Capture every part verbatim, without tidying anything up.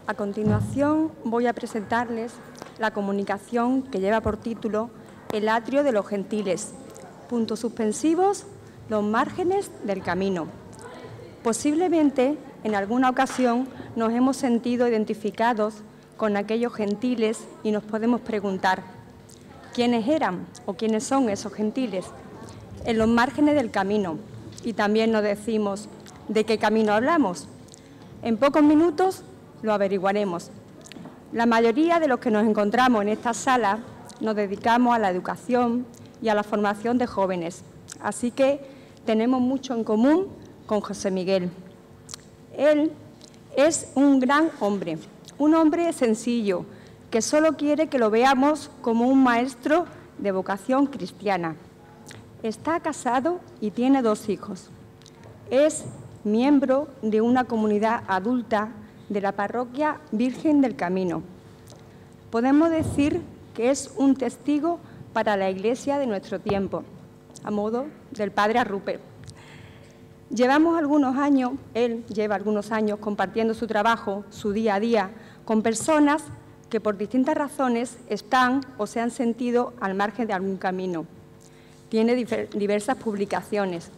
A continuación voy a presentarles la comunicación que lleva por título El atrio de los gentiles, puntos suspensivos, los márgenes del camino. Posiblemente en alguna ocasión nos hemos sentido identificados con aquellos gentiles y nos podemos preguntar quiénes eran o quiénes son esos gentiles en los márgenes del camino. Y también nos decimos ¿de qué camino hablamos? En pocos minutos lo averiguaremos. La mayoría de los que nos encontramos en esta sala nos dedicamos a la educación y a la formación de jóvenes, así que tenemos mucho en común con José Miguel. Él es un gran hombre, un hombre sencillo, que solo quiere que lo veamos como un maestro de vocación cristiana. Está casado y tiene dos hijos. Es miembro de una comunidad adulta de la parroquia Virgen del Camino. Podemos decir que es un testigo para la Iglesia de nuestro tiempo, a modo del padre Arrupe. Llevamos algunos años, él lleva algunos años compartiendo su trabajo, su día a día, con personas que por distintas razones están o se han sentido al margen de algún camino. Tiene diversas publicaciones,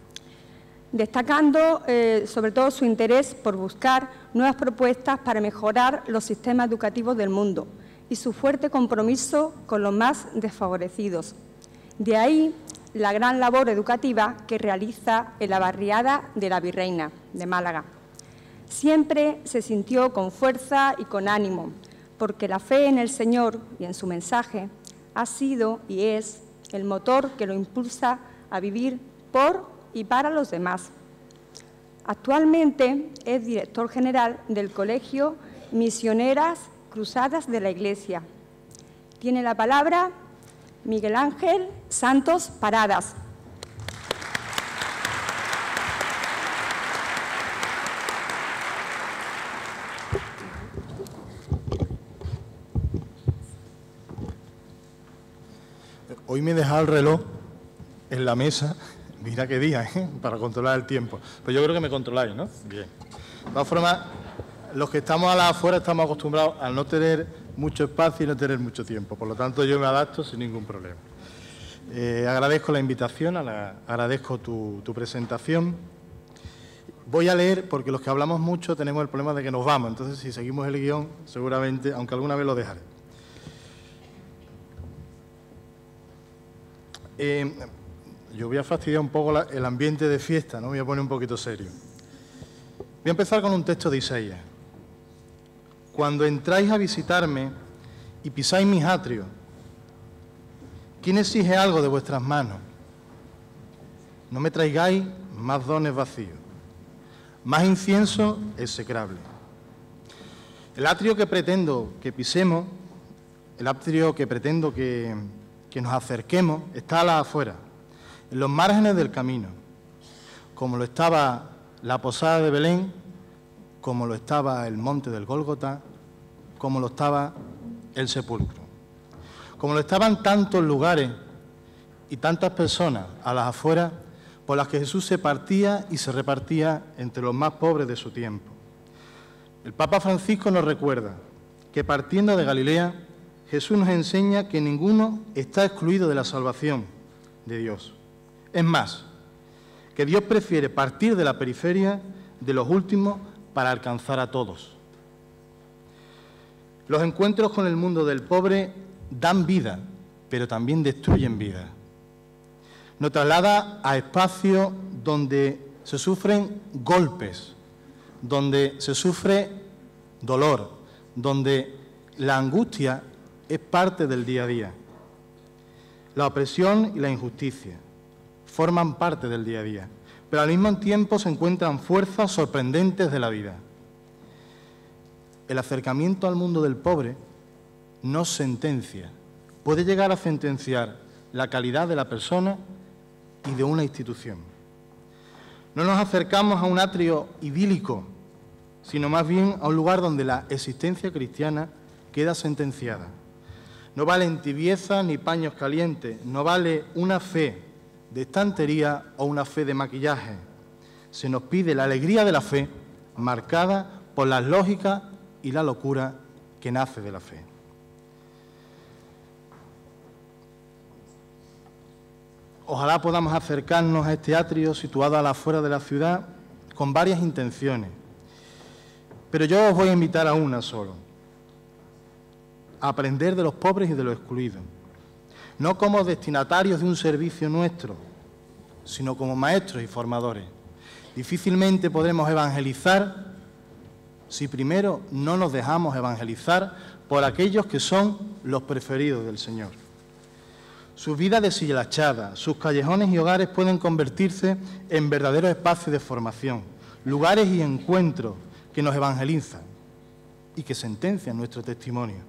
destacando eh, sobre todo su interés por buscar nuevas propuestas para mejorar los sistemas educativos del mundo y su fuerte compromiso con los más desfavorecidos. De ahí la gran labor educativa que realiza en la barriada de la Virreina de Málaga. Siempre se sintió con fuerza y con ánimo, porque la fe en el Señor y en su mensaje ha sido y es el motor que lo impulsa a vivir por y para los demás. Actualmente es director general del Colegio Misioneras Cruzadas de la Iglesia. Tiene la palabra Miguel Ángel Santos Paradas. Hoy me he dejado el reloj en la mesa, mira qué día, ¿eh? Para controlar el tiempo. Pues yo creo que me controláis, ¿no? Bien. De todas formas, los que estamos a las afuera estamos acostumbrados a no tener mucho espacio y no tener mucho tiempo. Por lo tanto, yo me adapto sin ningún problema. Eh, agradezco la invitación, a la, agradezco tu, tu presentación. Voy a leer, porque los que hablamos mucho tenemos el problema de que nos vamos. Entonces, si seguimos el guión, seguramente, aunque alguna vez lo dejaré. Eh, yo voy a fastidiar un poco la, el ambiente de fiesta, ¿no? Voy a poner un poquito serio. Voy a empezar con un texto de Isaías. Cuando entráis a visitarme y pisáis mis atrios, ¿quién exige algo de vuestras manos? No me traigáis más dones vacíos, más incienso execrable. El atrio que pretendo que pisemos, el atrio que pretendo que, que nos acerquemos, está a las afueras, en los márgenes del camino, como lo estaba la posada de Belén, como lo estaba el monte del Gólgota, como lo estaba el sepulcro. Como lo estaban tantos lugares y tantas personas a las afueras por las que Jesús se partía y se repartía entre los más pobres de su tiempo. El Papa Francisco nos recuerda que partiendo de Galilea, Jesús nos enseña que ninguno está excluido de la salvación de Dios. Es más, que Dios prefiere partir de la periferia de los últimos para alcanzar a todos. Los encuentros con el mundo del pobre dan vida, pero también destruyen vida. Nos traslada a espacios donde se sufren golpes, donde se sufre dolor, donde la angustia es parte del día a día. La opresión y la injusticia forman parte del día a día, pero al mismo tiempo se encuentran fuerzas sorprendentes de la vida. El acercamiento al mundo del pobre no sentencia, puede llegar a sentenciar la calidad de la persona y de una institución. No nos acercamos a un atrio idílico, sino más bien a un lugar donde la existencia cristiana queda sentenciada. No valen tibieza ni paños calientes, no vale una fe de estantería o una fe de maquillaje. Se nos pide la alegría de la fe marcada por las lógicas y la locura que nace de la fe. Ojalá podamos acercarnos a este atrio situado a la afuera de la ciudad con varias intenciones, pero yo os voy a invitar a una solo: a aprender de los pobres y de los excluidos, no como destinatarios de un servicio nuestro, sino como maestros y formadores. Difícilmente podremos evangelizar si primero no nos dejamos evangelizar por aquellos que son los preferidos del Señor. Sus vidas deshilachadas, sus callejones y hogares pueden convertirse en verdaderos espacios de formación, lugares y encuentros que nos evangelizan y que sentencian nuestro testimonio.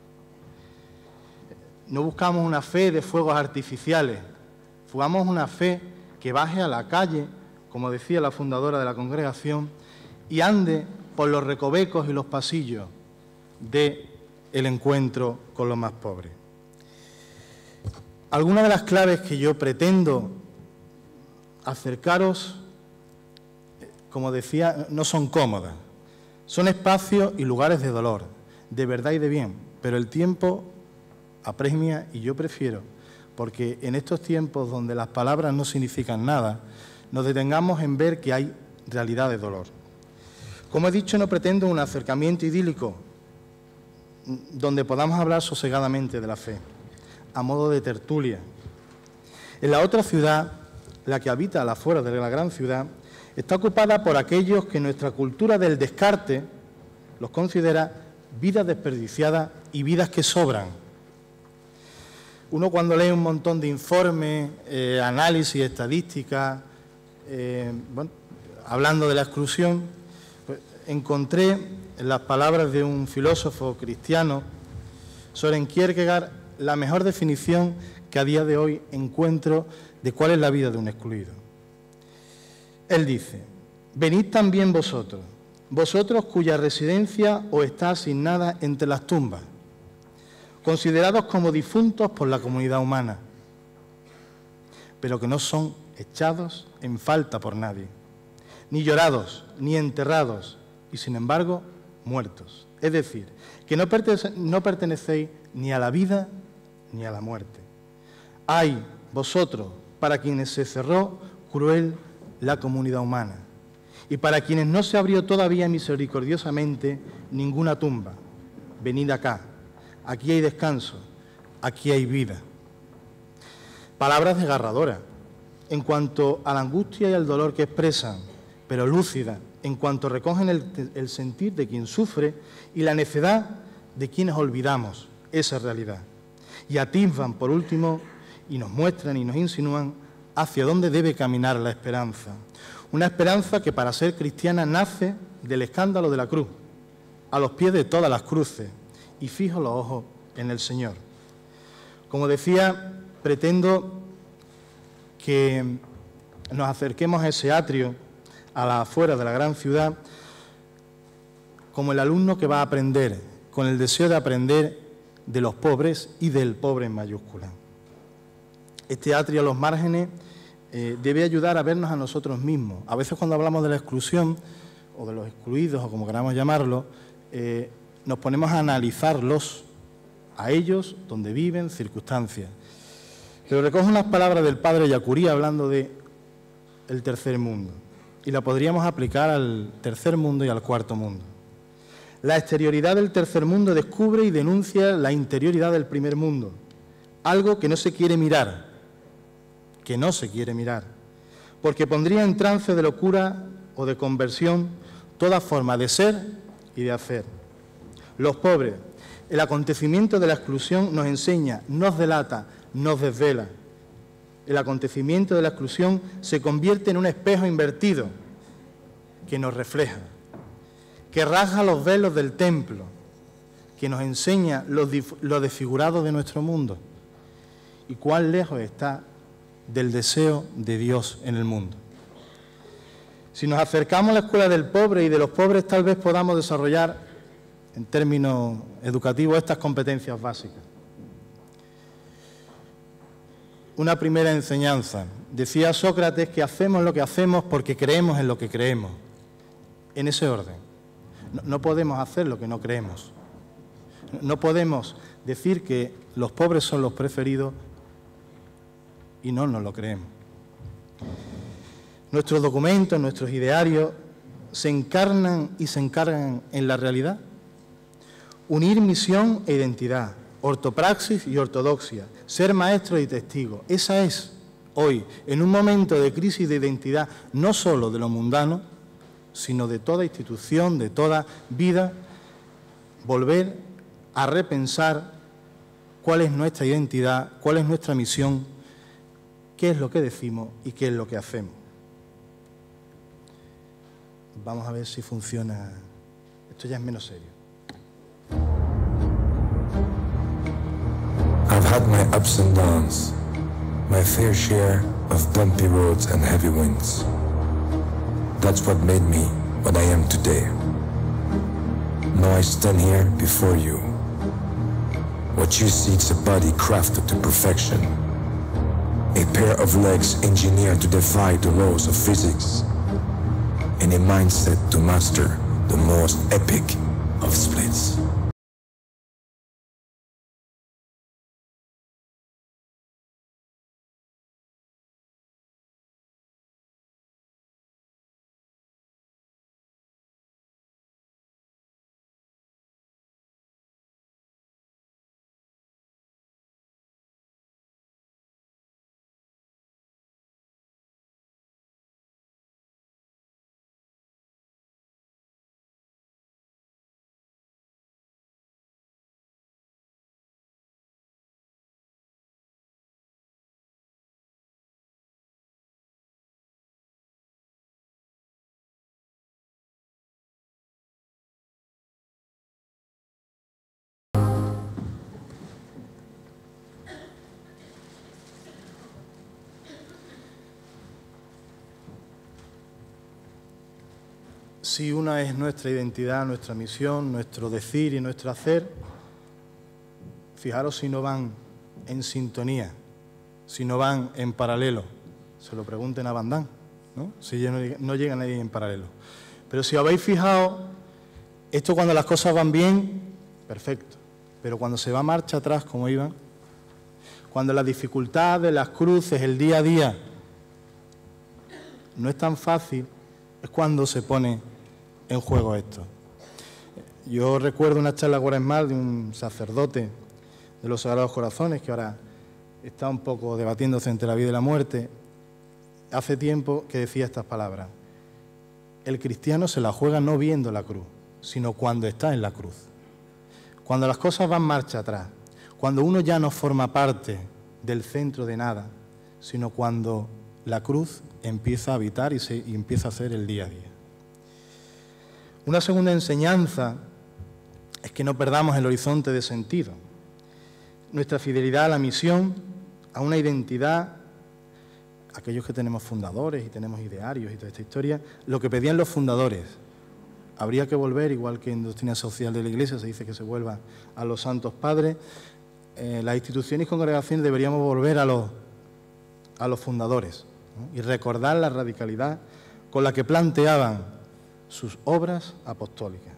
No buscamos una fe de fuegos artificiales, buscamos una fe que baje a la calle, como decía la fundadora de la congregación, y ande por los recovecos y los pasillos del encuentro con los más pobres. Algunas de las claves que yo pretendo acercaros, como decía, no son cómodas. Son espacios y lugares de dolor, de verdad y de bien, pero el tiempo apremia y yo prefiero, porque en estos tiempos donde las palabras no significan nada, nos detengamos en ver que hay realidad de dolor. Como he dicho, no pretendo un acercamiento idílico donde podamos hablar sosegadamente de la fe, a modo de tertulia. En la otra ciudad, la que habita a la afuera de la gran ciudad, está ocupada por aquellos que nuestra cultura del descarte los considera vidas desperdiciadas y vidas que sobran. Uno cuando lee un montón de informes, eh, análisis, estadísticas, eh, bueno, hablando de la exclusión, pues, encontré en las palabras de un filósofo cristiano, Søren Kierkegaard, la mejor definición que a día de hoy encuentro de cuál es la vida de un excluido. Él dice: venid también vosotros, vosotros cuya residencia os está asignada entre las tumbas, considerados como difuntos por la comunidad humana, pero que no son echados en falta por nadie, ni llorados, ni enterrados, y sin embargo muertos. Es decir, que no, pertene- no pertenecéis ni a la vida ni a la muerte. Ay, vosotros, para quienes se cerró cruel la comunidad humana, y para quienes no se abrió todavía misericordiosamente ninguna tumba, venid acá, aquí hay descanso, aquí hay vida. Palabras desgarradoras en cuanto a la angustia y al dolor que expresan, pero lúcidas en cuanto recogen el, el sentir de quien sufre y la necedad de quienes olvidamos esa realidad. Y atisban, por último, y nos muestran y nos insinúan hacia dónde debe caminar la esperanza. Una esperanza que para ser cristiana nace del escándalo de la cruz, a los pies de todas las cruces, y fijo los ojos en el Señor. Como decía, pretendo que nos acerquemos a ese atrio, a la afuera de la gran ciudad, como el alumno que va a aprender, con el deseo de aprender de los pobres y del pobre en mayúscula. Este atrio a los márgenes eh, debe ayudar a vernos a nosotros mismos. A veces cuando hablamos de la exclusión, o de los excluidos, o como queramos llamarlo, eh, nos ponemos a analizarlos, a ellos, donde viven, circunstancias. Pero recojo unas palabras del padre Yacurí hablando de el tercer mundo, y la podríamos aplicar al tercer mundo y al cuarto mundo. La exterioridad del tercer mundo descubre y denuncia la interioridad del primer mundo, algo que no se quiere mirar, que no se quiere mirar, porque pondría en trance de locura o de conversión toda forma de ser y de hacer. Los pobres, el acontecimiento de la exclusión nos enseña, nos delata, nos desvela. El acontecimiento de la exclusión se convierte en un espejo invertido que nos refleja, que rasga los velos del templo, que nos enseña lo, lo desfigurado de nuestro mundo y cuán lejos está del deseo de Dios en el mundo. Si nos acercamos a la escuela del pobre y de los pobres, tal vez podamos desarrollar, en términos educativos, estas competencias básicas. Una primera enseñanza. Decía Sócrates que hacemos lo que hacemos porque creemos en lo que creemos. En ese orden. No, no podemos hacer lo que no creemos. No podemos decir que los pobres son los preferidos y no nos lo creemos. Nuestros documentos, nuestros idearios se encarnan y se encargan en la realidad. Unir misión e identidad, ortopraxis y ortodoxia, ser maestro y testigo. Esa es hoy, en un momento de crisis de identidad, no solo de lo mundano, sino de toda institución, de toda vida, volver a repensar cuál es nuestra identidad, cuál es nuestra misión, qué es lo que decimos y qué es lo que hacemos. Vamos a ver si funciona. Esto ya es menos serio. I've had my ups and downs, my fair share of bumpy roads and heavy winds. That's what made me what I am today. Now I stand here before you. What you see is a body crafted to perfection, a pair of legs engineered to defy the laws of physics, and a mindset to master the most epic of splits. Si una es nuestra identidad, nuestra misión, nuestro decir y nuestro hacer, fijaros si no van en sintonía, si no van en paralelo. Se lo pregunten a Van Damme, ¿no? Si no llegan ahí en paralelo. Pero si habéis fijado, esto cuando las cosas van bien, perfecto. Pero cuando se va marcha atrás, como iban, cuando las dificultades, las cruces, el día a día, no es tan fácil, es cuando se pone en juego esto. Yo recuerdo una charla cuaresmal de un sacerdote de los Sagrados Corazones, que ahora está un poco debatiéndose entre la vida y la muerte, hace tiempo que decía estas palabras: el cristiano se la juega no viendo la cruz, sino cuando está en la cruz. Cuando las cosas van marcha atrás, cuando uno ya no forma parte del centro de nada, sino cuando la cruz empieza a habitar y, se, y empieza a ser el día a día. Una segunda enseñanza es que no perdamos el horizonte de sentido. Nuestra fidelidad a la misión, a una identidad, aquellos que tenemos fundadores y tenemos idearios y toda esta historia, lo que pedían los fundadores. Habría que volver, igual que en doctrina social de la Iglesia se dice que se vuelva a los santos padres, eh, las instituciones y congregaciones deberíamos volver a los, a los fundadores, ¿no? Y recordar la radicalidad con la que planteaban sus obras apostólicas.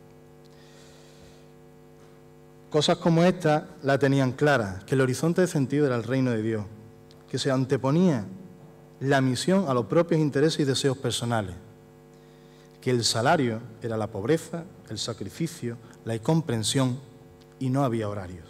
Cosas como esta la tenían clara, que el horizonte de sentido era el reino de Dios, que se anteponía la misión a los propios intereses y deseos personales, que el salario era la pobreza, el sacrificio, la incomprensión y no había horarios.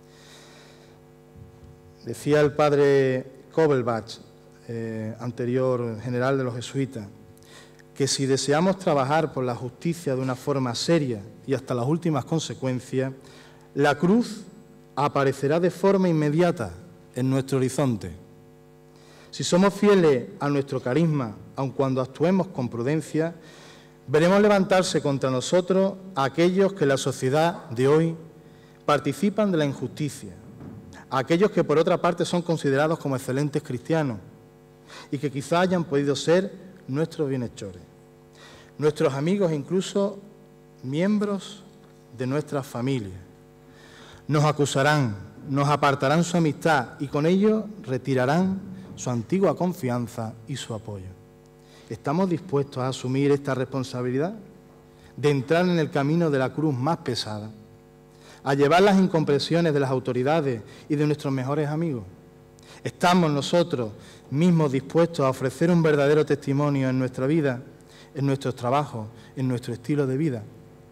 Decía el padre Kovelbach, eh, anterior general de los jesuitas, que si deseamos trabajar por la justicia de una forma seria y hasta las últimas consecuencias, la cruz aparecerá de forma inmediata en nuestro horizonte. Si somos fieles a nuestro carisma, aun cuando actuemos con prudencia, veremos levantarse contra nosotros a aquellos que en la sociedad de hoy participan de la injusticia, a aquellos que por otra parte son considerados como excelentes cristianos y que quizá hayan podido ser nuestros bienhechores, nuestros amigos e incluso miembros de nuestras familias. Nos acusarán, nos apartarán su amistad y con ello retirarán su antigua confianza y su apoyo. ¿Estamos dispuestos a asumir esta responsabilidad? de entrar en el camino de la cruz más pesada, a llevar las incomprensiones de las autoridades y de nuestros mejores amigos. ¿Estamos nosotros mismos dispuestos a ofrecer un verdadero testimonio en nuestra vida, en nuestros trabajos, en nuestro estilo de vida?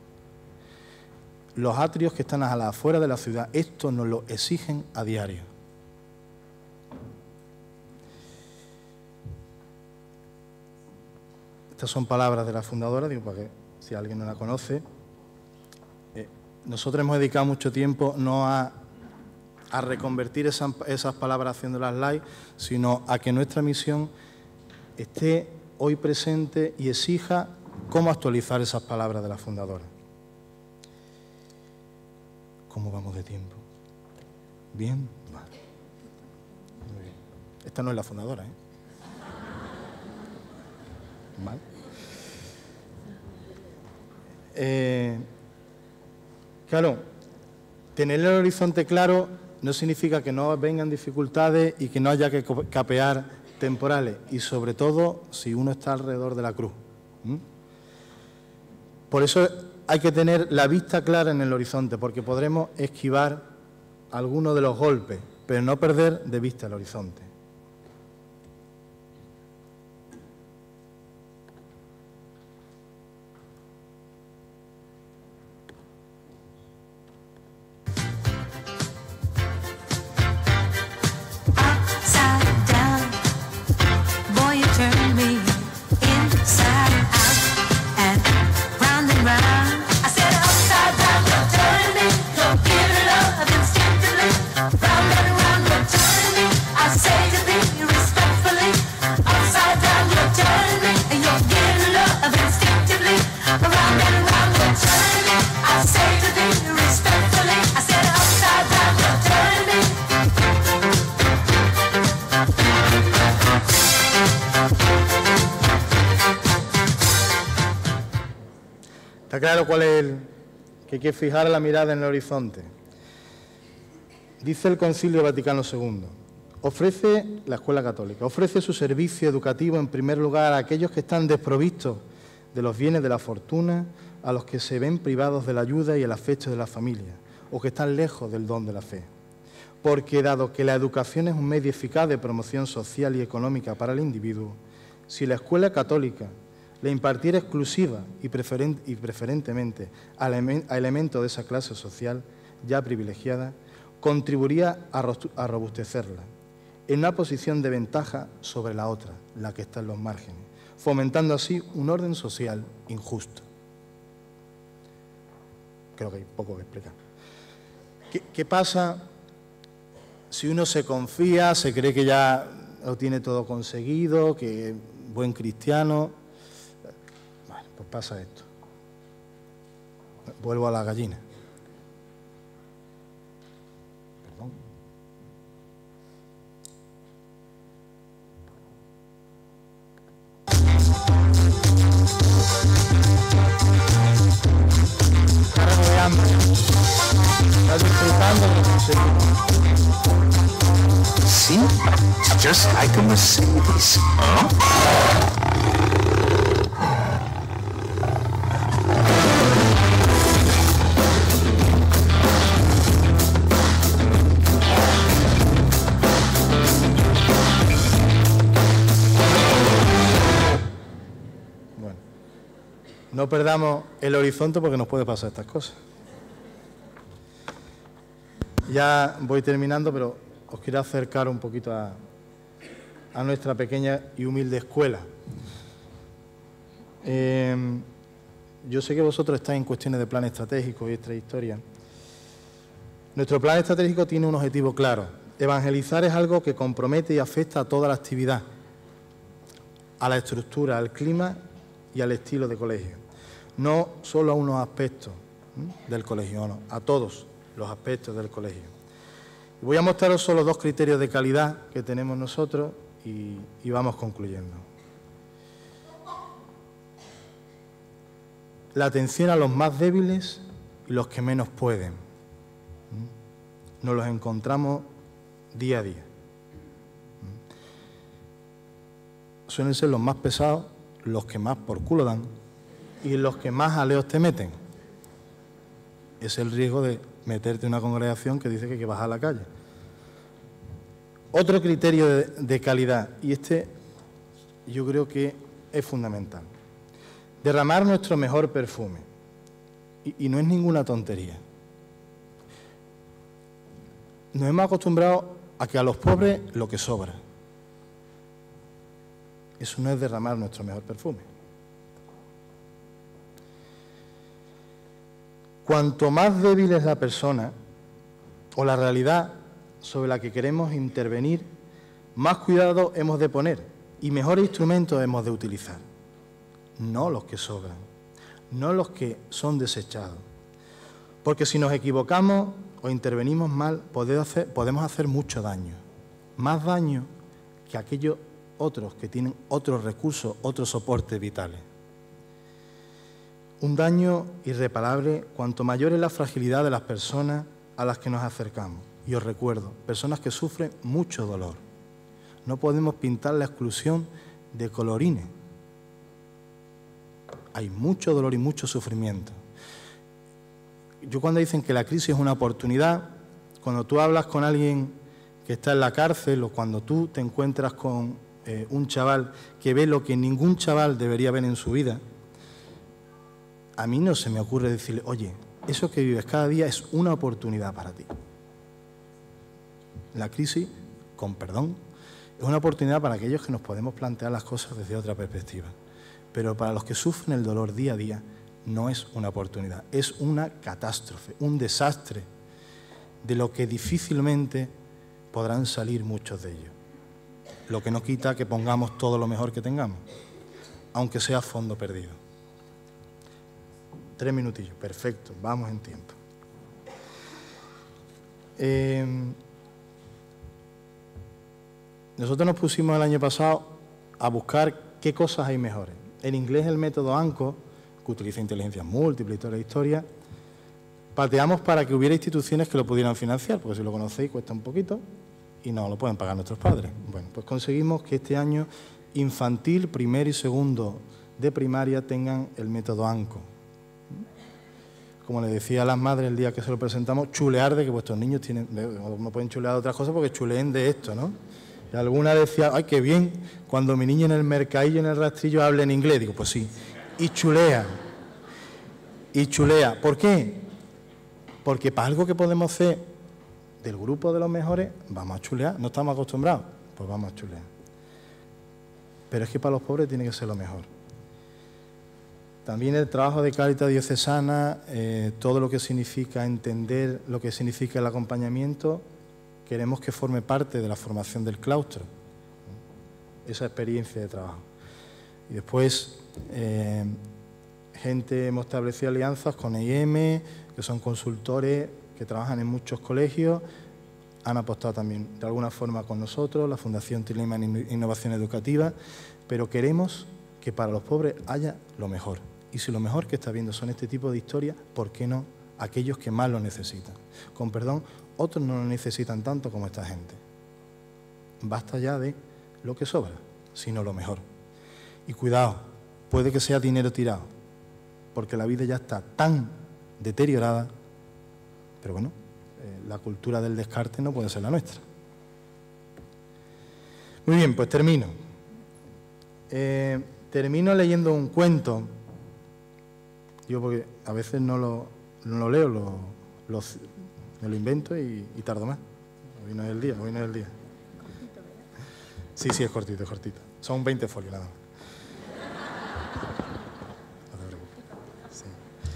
Los atrios que están a las afueras de la ciudad, esto nos lo exigen a diario. Estas son palabras de la fundadora, digo, para que si alguien no la conoce. Eh, nosotros hemos dedicado mucho tiempo no a, a reconvertir esas, esas palabras haciéndolas live, sino a que nuestra misión esté hoy presente y exija cómo actualizar esas palabras de la fundadora. ¿Cómo vamos de tiempo? ¿Bien? Vale. Muy bien. Esta no es la fundadora, ¿eh? ¿Vale? Eh, claro, tener el horizonte claro no significa que no vengan dificultades y que no haya que capear temporales, y sobre todo si uno está alrededor de la cruz. ¿Mm? Por eso hay que tener la vista clara en el horizonte, porque podremos esquivar algunos de los golpes, pero no perder de vista el horizonte. ¿Está claro cuál es el que hay que fijar la mirada en el horizonte? Dice el Concilio Vaticano segundo, ofrece la Escuela Católica, ofrece su servicio educativo en primer lugar a aquellos que están desprovistos de los bienes de la fortuna, a los que se ven privados de la ayuda y el afecto de la familia, o que están lejos del don de la fe. Porque dado que la educación es un medio eficaz de promoción social y económica para el individuo, si la Escuela Católica le impartiera exclusiva y, preferen y preferentemente a, a elementos de esa clase social ya privilegiada, contribuiría a, a robustecerla en una posición de ventaja sobre la otra, la que está en los márgenes, fomentando así un orden social injusto. Creo que hay poco que explicar. ¿Qué, qué pasa si uno se confía, se cree que ya lo tiene todo conseguido, que es buen cristiano? Pues pasa esto. Vuelvo a la gallina. Perdón. Ahora me voy hambre. ¿Estás disfrutando de lo que se See? Just like a Mercedes. Huh? No perdamos el horizonte porque nos puede pasar estas cosas. Ya voy terminando, pero os quiero acercar un poquito a, a nuestra pequeña y humilde escuela. Eh, yo sé que vosotros estáis en cuestiones de plan estratégico y trayectoria. Nuestro plan estratégico tiene un objetivo claro. Evangelizar es algo que compromete y afecta a toda la actividad, a la estructura, al clima y al estilo de colegio. No solo a unos aspectos ¿sí? del colegio, no, a todos los aspectos del colegio. Voy a mostraros solo dos criterios de calidad que tenemos nosotros y, y vamos concluyendo. La atención a los más débiles y los que menos pueden. Nos los encontramos día a día. Suelen ser los más pesados, los que más por culo dan y en los que más jaleos te meten. Es el riesgo de meterte en una congregación que dice que hay que bajar a la calle. Otro criterio de, de calidad, y este yo creo que es fundamental. Derramar nuestro mejor perfume. Y, y no es ninguna tontería. Nos hemos acostumbrado a que a los pobres lo que sobra. Eso no es derramar nuestro mejor perfume. Cuanto más débil es la persona o la realidad sobre la que queremos intervenir, más cuidado hemos de poner y mejores instrumentos hemos de utilizar. No los que sobran, no los que son desechados. Porque si nos equivocamos o intervenimos mal, podemos hacer, podemos hacer mucho daño. Más daño que aquellos otros que tienen otros recursos, otros soportes vitales. Un daño irreparable cuanto mayor es la fragilidad de las personas a las que nos acercamos. Y os recuerdo, personas que sufren mucho dolor. No podemos pintar la exclusión de colorines. Hay mucho dolor y mucho sufrimiento. Yo cuando dicen que la crisis es una oportunidad, cuando tú hablas con alguien que está en la cárcel o cuando tú te encuentras con eh, un chaval que ve lo que ningún chaval debería ver en su vida, a mí no se me ocurre decirle, oye, eso que vives cada día es una oportunidad para ti. La crisis, con perdón, es una oportunidad para aquellos que nos podemos plantear las cosas desde otra perspectiva. Pero para los que sufren el dolor día a día, no es una oportunidad, es una catástrofe, un desastre, de lo que difícilmente podrán salir muchos de ellos. Lo que no quita que pongamos todo lo mejor que tengamos, aunque sea a fondo perdido. Tres minutillos, perfecto, vamos en tiempo. Eh, nosotros nos pusimos el año pasado a buscar qué cosas hay mejores. En inglés el método ANCO, que utiliza inteligencias múltiples y toda la historia, pateamos para que hubiera instituciones que lo pudieran financiar, porque si lo conocéis cuesta un poquito y no lo pueden pagar nuestros padres. Bueno, pues conseguimos que este año infantil, primero y segundo de primaria tengan el método ANCO. Como les decía a las madres el día que se lo presentamos, chulear de que vuestros niños tienen, no pueden chulear de otras cosas porque chuleen de esto, ¿no? Y alguna decía, ay, qué bien, cuando mi niño en el mercadillo, en el rastrillo, hable en inglés. Digo, pues sí, y chulea, y chulea. ¿Por qué? Porque para algo que podemos hacer del grupo de los mejores, vamos a chulear. No estamos acostumbrados, pues vamos a chulear. Pero es que para los pobres tiene que ser lo mejor. También el trabajo de Cáritas Diocesana, eh, todo lo que significa entender lo que significa el acompañamiento, queremos que forme parte de la formación del claustro, esa experiencia de trabajo. Y después, eh, gente, hemos establecido alianzas con E I M, que son consultores que trabajan en muchos colegios, han apostado también de alguna forma con nosotros, la Fundación Tilema Innovación Educativa, pero queremos que para los pobres haya lo mejor. Y si lo mejor que está viendo son este tipo de historias, ¿por qué no aquellos que más lo necesitan? Con perdón, otros no lo necesitan tanto como esta gente. Basta ya de lo que sobra, sino lo mejor. Y cuidado, puede que sea dinero tirado, porque la vida ya está tan deteriorada, pero bueno, eh, la cultura del descarte no puede ser la nuestra. Muy bien, pues termino. Eh, termino leyendo un cuento. Yo porque a veces no lo, no lo leo, lo, lo, me lo invento y, y tardo más. Hoy no es el día, hoy no es el día. Sí, sí, es cortito, es cortito. Son veinte folios nada más. No te preocupes. Sí.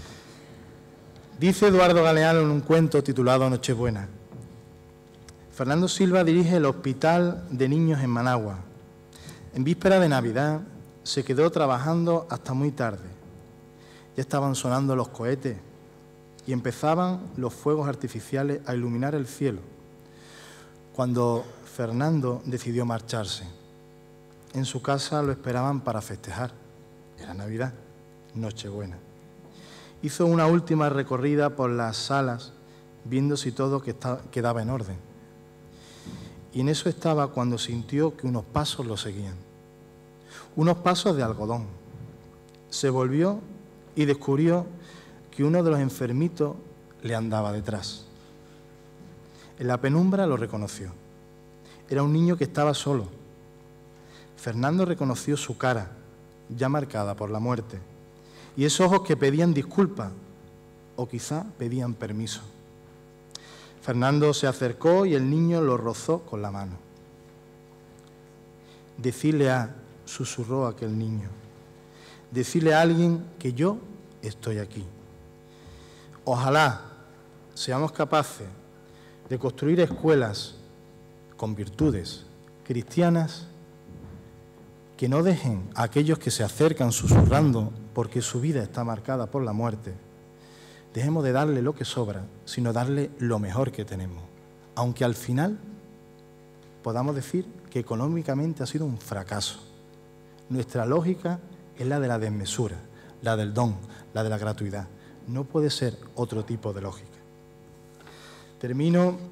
Dice Eduardo Galeano en un cuento titulado Nochebuena. Fernando Silva dirige el Hospital de Niños en Managua. En víspera de Navidad se quedó trabajando hasta muy tarde. Ya estaban sonando los cohetes y empezaban los fuegos artificiales a iluminar el cielo, cuando Fernando decidió marcharse. En su casa lo esperaban para festejar. Era Navidad, Nochebuena. Hizo una última recorrida por las salas, viendo si todo quedaba en orden. Y en eso estaba cuando sintió que unos pasos lo seguían. Unos pasos de algodón. Se volvió y descubrió que uno de los enfermitos le andaba detrás. En la penumbra lo reconoció. Era un niño que estaba solo. Fernando reconoció su cara, ya marcada por la muerte, y esos ojos que pedían disculpas, o quizá pedían permiso. Fernando se acercó y el niño lo rozó con la mano. Decirle a, susurró aquel niño, decirle a alguien que yo estoy aquí. Ojalá seamos capaces de construir escuelas con virtudes cristianas que no dejen a aquellos que se acercan susurrando porque su vida está marcada por la muerte. Dejemos de darle lo que sobra, sino darle lo mejor que tenemos. Aunque al final podamos decir que económicamente ha sido un fracaso. Nuestra lógica es la de la desmesura, la del don, la de la gratuidad. No puede ser otro tipo de lógica. Termino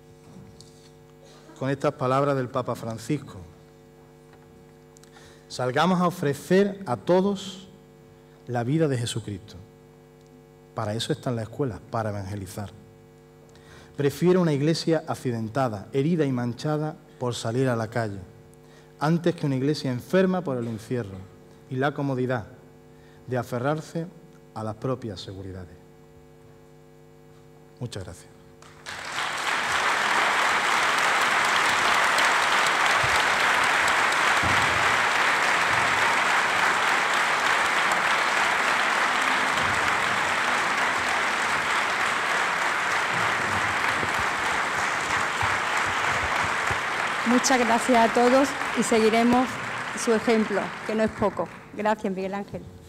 con estas palabras del Papa Francisco. Salgamos a ofrecer a todos la vida de Jesucristo. Para eso están las escuelas, para evangelizar. Prefiero una iglesia accidentada, herida y manchada por salir a la calle, antes que una iglesia enferma por el encierro y la comodidad de aferrarse a las propias seguridades. Muchas gracias. Muchas gracias a todos y seguiremos su ejemplo, que no es poco. Gracias, Miguel Ángel.